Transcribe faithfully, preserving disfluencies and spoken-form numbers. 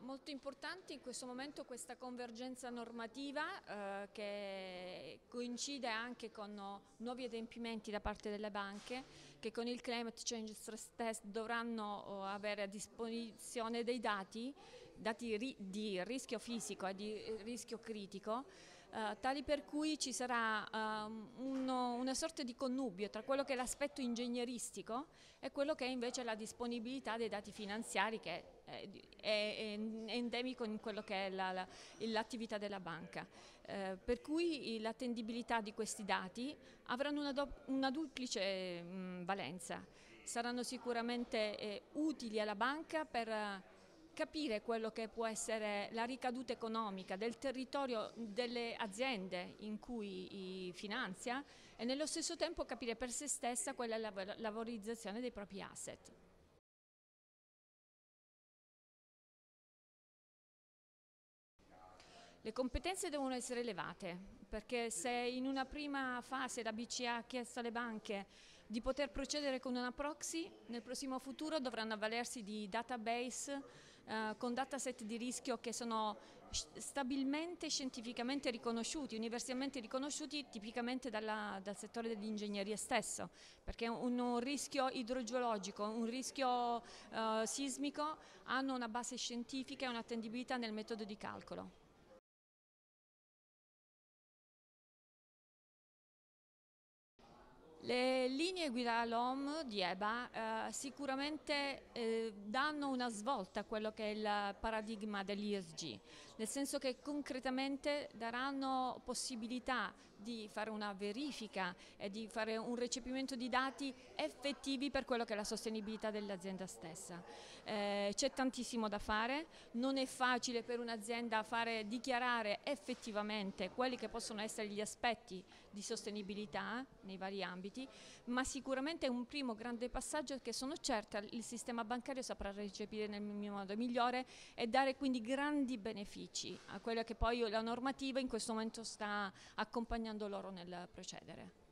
Molto importante in questo momento questa convergenza normativa eh, che coincide anche con nuovi adempimenti da parte delle banche che con il Climate Change Stress Test dovranno avere a disposizione dei dati, dati ri di rischio fisico e di rischio critico, eh, tali per cui ci sarà eh, uno, una sorta di connubio tra quello che è l'aspetto ingegneristico e quello che è invece la disponibilità dei dati finanziari che è, è, è endemico in quello che è l'attività della banca, eh, per cui l'attendibilità di questi dati avranno una, una duplice mh, valenza. Saranno sicuramente eh, utili alla banca per eh, capire quello che può essere la ricaduta economica del territorio delle aziende in cui finanzia e nello stesso tempo capire per se stessa qual è la valorizzazione dei propri asset. Le competenze devono essere elevate, perché se in una prima fase la B C E ha chiesto alle banche di poter procedere con una proxy, nel prossimo futuro dovranno avvalersi di database eh, con dataset di rischio che sono stabilmente scientificamente riconosciuti, universalmente riconosciuti tipicamente dalla, dal settore dell'ingegneria stesso, perché un, un rischio idrogeologico, un rischio eh, sismico hanno una base scientifica e un'attendibilità nel metodo di calcolo. Le linee guida L O M di E B A eh, sicuramente eh, danno una svolta a quello che è il paradigma dell'E S G, nel senso che concretamente daranno possibilità di fare una verifica e di fare un recepimento di dati effettivi per quello che è la sostenibilità dell'azienda stessa. Eh, c'è tantissimo da fare, non è facile per un'azienda fare dichiarare effettivamente quelli che possono essere gli aspetti di sostenibilità nei vari ambiti, ma sicuramente è un primo grande passaggio che sono certa il sistema bancario saprà recepire nel modo migliore e dare quindi grandi benefici a quella che poi la normativa in questo momento sta accompagnando loro nel procedere.